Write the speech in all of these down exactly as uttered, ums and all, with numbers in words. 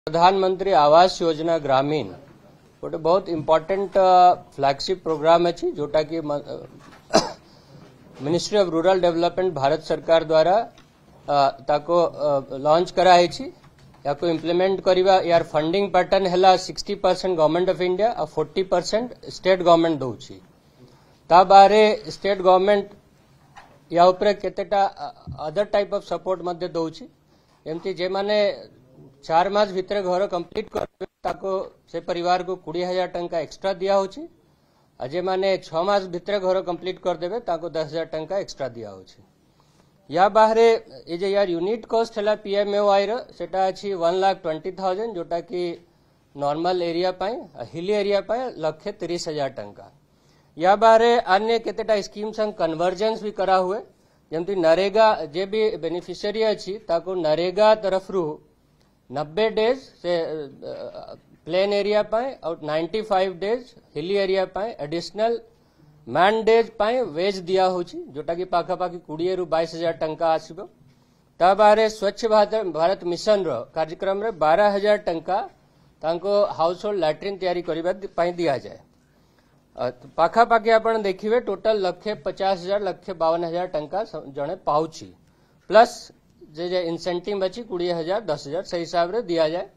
प्रधानमंत्री आवास योजना ग्रामीण गोटे बहुत इम्पोर्टेंट फ्लैगशिप प्रोग्राम अच्छी जोटा कि ministry of rural development Bharat सरकार द्वारा ताको लॉन्च कराई याको इम्प्लीमेंट करवा यार फंडिंग पैटर्न है sixty percent government of India और फोर्टी परसेंट स्टेट गवर्नमेंट दौची ता बारे स्टेट गवर्नमेंट या उपरे केतेटा अदर टाइप ऑफ सपोर्ट मध्य दौची एमती जे माने चार मास भितर घर कंप्लीट कर ताको से परिवार को बीस हजार टंका एक्स्ट्रा दिया होची अजे माने छह मास भितर घर कंप्लीट कर देबे ताको दस हजार टंका एक्स्ट्रा दिया होची या बाहरे ए जे यार यूनिट कॉस्ट है पीएमएवाई रो सेटा अछि वन लाख ट्वेंटी थाउजेंड जोटा कि normal area pi hilly area pi लक्षे तीस हजार टंका या बाहरे अन्य केतेटा स्कीम संग कन्वर्जेंस भी करा हुए जमती नरेगा जे भी बेनिफिशियरी अछि ताको नरेगा तरफ रु नब्बे डेज से प्लेन एरिया पाए और ninety five days hilly area पाए एडिशनल मैन डेज पाए वेज दिया होची जोटा कि पाखापाखि कोड़े रु बाईस हजार टंका आसबो ता बारे स्वच्छ भारत मिशन रो कार्यक्रम रे बारह हजार टंका तांको हाउस होल्ड लैट्रिन तैयारी करिबा पाई दिया जाए पाखापाखि आपण देखिबे टोटल लक्षे पचास हजार लक्षे बावन हजार टंका जणे पाउची प्लस जे जे इंसेंटिव बची कोड़े हजार दस हजार से हिसाब रे दिया जाए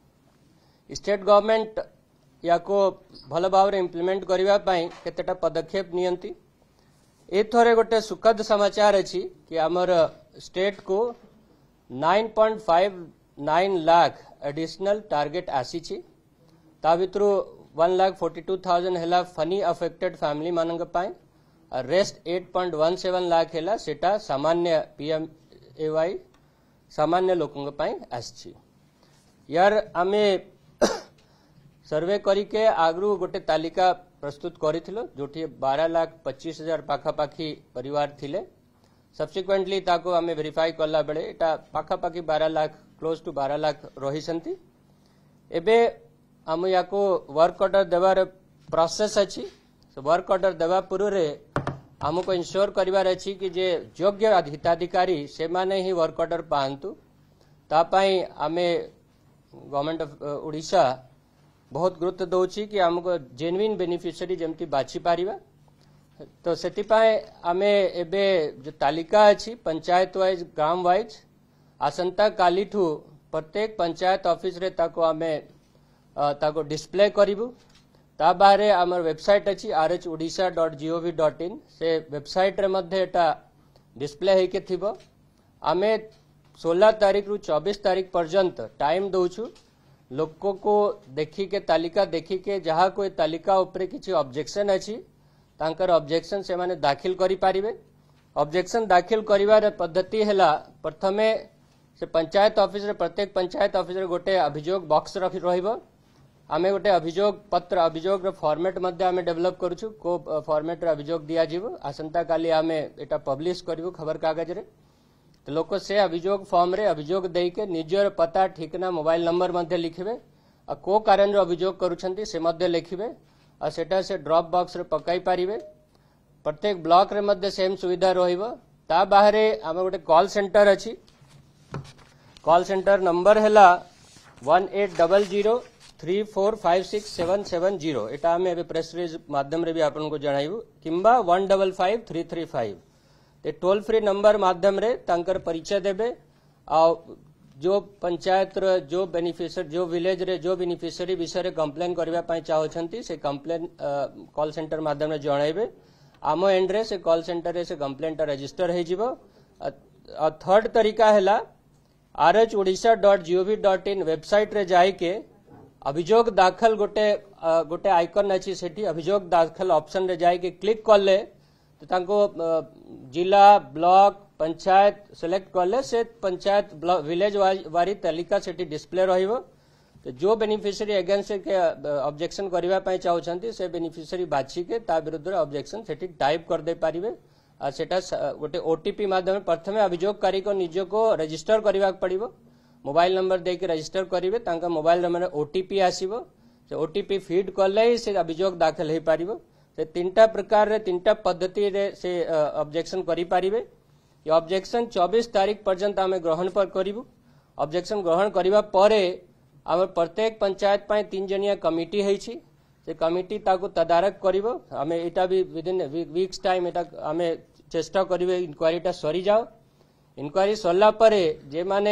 स्टेट गवर्नमेंट या को भल भाव इम्प्लीमेंट करने केतेटा पदक्षेप नियंती एथरे गोटे सुखद समाचार अछि कि आमर स्टेट को nine point five nine lakh additional target आसी ता भितरु one lakh forty two thousand है फनी अफेक्टेड फैमिली मानक पाए और rest eight point one seven lakh है सेटा सामान्य पीएम एवाई सामान्य लोकों आसी यार आमे सर्वे करिके आगरू गोटे तालिका प्रस्तुत करिथिलो जोठी बारह लाख पच्चीस हजार पाखापाखि परिवार थिले सब्सिक्वेंटली ताको आमे वेरीफाई करला बेले एटा पाखापाखि बारह लाख क्लोज टू बारह लाख रही सन्ती एबे आम याको वर्क ऑर्डर देवार प्रोसेस अछि वर्क ऑर्डर देवा पूर्व रे आमको इंश्योर करिवार अछि कि जे योग्य हिताधिकारी से माने ही वर्क ऑर्डर पांतु तापाई आमे गवर्नमेंट ऑफ ओडिशा बहुत गुरुत्व दौची कि आमको जेन्युइन बेनिफिशियरी जमती बाछि पारिबा तो सेति पाए आमे एबे जो तालिका अछि पंचायत वाइज ग्राम वाइज आसंता कालीठू प्रत्येक पंचायत ऑफिस रे ताको आमे ताको डिस्प्ले करिबु ता बारे आमर वेबसाइट अच्छी R H Odisha dot gov dot V dot website रे मध्य एटा डिस्प्ले होके थिबो आमे सोलह तारीख रु चौबीस तारीख पर्यंत टाइम दौछु लोक को देखी के तालिका देखी के जहाँ कोई तालिका उपरे किसी ऑब्जेक्शन अच्छी तांकर ऑब्जेक्शन से माने दाखिल करि पारिबे ऑब्जेक्शन दाखिल करिवार पद्धति हैला प्रथमे से पंचायत ऑफिस रे प्रत्येक पंचायत ऑफिस रे गोटे अभियोग बॉक्स रखि रहिबो आमे गोटे अभियोग पत्र अभियोग फॉर्मेट मध्य आमे डेवलप करूछु को फॉर्मेट रे अभियोग दिया जीवो आसंता काली आमे एटा पब्लिश करिवो खबर कागज रे तो लोक से अभियोग फॉर्म रे अभियोग देई के निजर पता ठिकना मोबाइल नंबर मध्य लिखिबे आ को कारण रे अभियोग करूछंती से मध्य लिखिबे आ सेटा से ड्रॉप बॉक्स रे पकाई पारिबे प्रत्येक ब्लॉक रे मध्य सेम सुविधा रहिबो ता बाहरे आमे गोटे कॉल सेंटर अछि कॉल सेंटर नंबर हैला one eight double zero three four five six seven seven zero एटा आमे एबे प्रेस रिलीज माध्यम रे भी आपन को जणाइबु किंबा one double five three three five ते टोल फ्री नंबर माध्यम रे तांकर परिचय देबे आ जो पंचायत रे जो बेनिफिशियरी जो विलेज रे जो बेनिफिशियरी विषय रे कंप्लेन करबा पई चाहछंती से कंप्लेन कॉल सेंटर माध्यम रे जणाइबे आमो एंड रे से कॉल सेंटर रे से कंप्लेंट रजिस्टर हे जिवो आ थर्ड तरीका हैला R H Odisha dot gov dot in website रे जाई के अभियोग दाखल गोटे गोटे आइकन अच्छी सेठी अभियोग दाखल ऑप्शन रे जाए के क्लिक करले तो तांको जिला ब्लॉक पंचायत सेलेक्ट करले से पंचायत विलेज वारी तालिका सेठी डिस्प्ले रहिबो तो जो बेनिफिशियरी अगेंस्ट के ऑब्जेक्शन करबा पई चाहउछंती से बेनिफिशियरी बाछि के ता विरुद्ध ऑब्जेक्शन सेठी टाइप कर दे पारिबे आ सेटा गोटे ओटीपी माध्यम प्रथमे अभियोगकारी को निज को रजिस्टर करबा पड़िबो मोबाइल नंबर देके रजिस्टर करेंगे तांका मोबाइल नंबर ओटीपी आसीबो से ओटीपी फीड कले ही से अभियोग दाखल हो पारिबो से तीनटा प्रकार रे तीनटा पद्धति रे से ऑब्जेक्शन करि पारिबे ये ऑब्जेक्शन चौबीस तारीख पर्यंत आमे ग्रहण पर करिबु ऑब्जेक्शन ग्रहण करिबा परे आम प्रत्येक पंचायत पाई तीन जनिया कमिटी है से कमिटी ताको तदारक करिवो आमे एटा भी विदिन वीक्स टाइम एटा आमे चेष्टा करिवे इनक्वारीटा सरी जाओ इनक्वारी सरला परे जे माने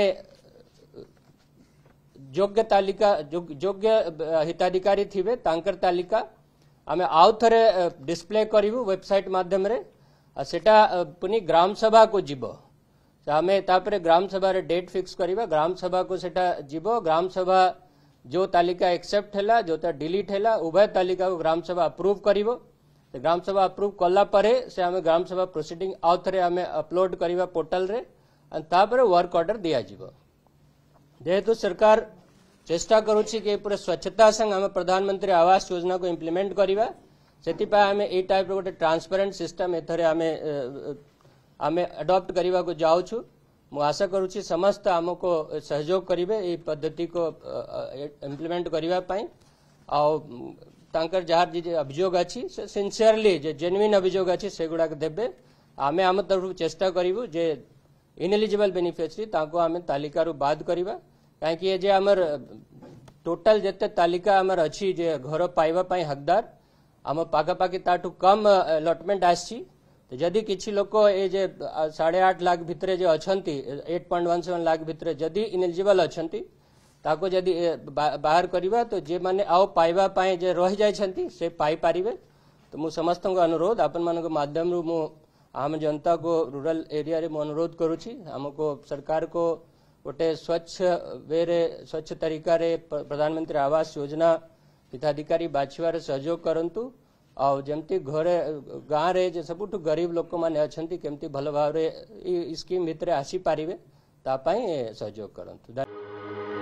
योग्य तालिका योग्य हिताधिकारी थिबे तांकर तालिका आमे आउ थरे डिस्प्ले करिवु वेबसाइट माध्यम रे सेटा पुनी ग्राम सभा को जीवो आमे तापरे ग्राम सभा रे डेट फिक्स करिवा ग्राम सभा को सेटा जीवो ग्राम सभा जो तालिका एक्सेप्ट हैला जो ता डिलीट हैला उभय तालिका को ग्राम सभा अप्रूव करिवो तो ग्राम सभा अप्रूव कला परे से आमे ग्राम सभा प्रोसीडिंग आउ थरे आमे अपलोड करिवा पोर्टल रे अन तापरे वर्क ऑर्डर दिया जीवो जेहेतु सरकार चेष्टा करूची कि पूरे स्वच्छता संग आमे प्रधानमंत्री आवास योजना को इम्प्लीमेंट करिवा सेतिपा आमे ए टाइप रो गोटे ट्रांसपेरेंट सिस्टम एथरे आमे आमे अडॉप्ट करिवा को जाउछु मु आशा करूची समस्त आमको सहयोग करिवे ए पद्धति को इम्प्लीमेंट करिवा पई आ तांकर जार जे अभियोग अछि से सिंसियरली जे जेन्युइन अभियोग अछि सेगुडा देबे आमे आम तरफ चेष्टा करिवु जे इनएलिजिबल बेनिफिशियरी ताको आमे तालिका रु बाद करिवा काहे कि जे हमर टोटल जते तालिका हमर अछि जे घर पाइबा पई हकदार आम पागा पाकी ताटू कम अलॉटमेंट आछि तो जदि किछि लोक ए जे साढ़े आठ लाख भितरे जो अछंती eight point one seven lakh भितरे जदि इनेलिजिबल अछंती ताको जदि बाहर करिवा तो जे माने आओ पाइबा पाए जे रह जाय छंती से पाई पारिबे तो मु समस्त को अनुरोध अपन मान को माध्यम रु मु आम जनता को रूरल एरिया रे मु अनुरोध करूची हमको सरकार को गोटे स्वच्छ वे रे स्वच्छ तरीका रे प्रधानमंत्री आवास योजना हिताधिकारी बाछिवार सहयोग करंतु और जमती घरे गाँव रे जे सबुठु गरीब लोक माने अछंती केमती भल भाव रे ई स्कीम भितरे आसी पारिबे ता पई सहयोग करंतु।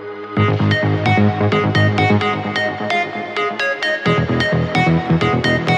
Thank you.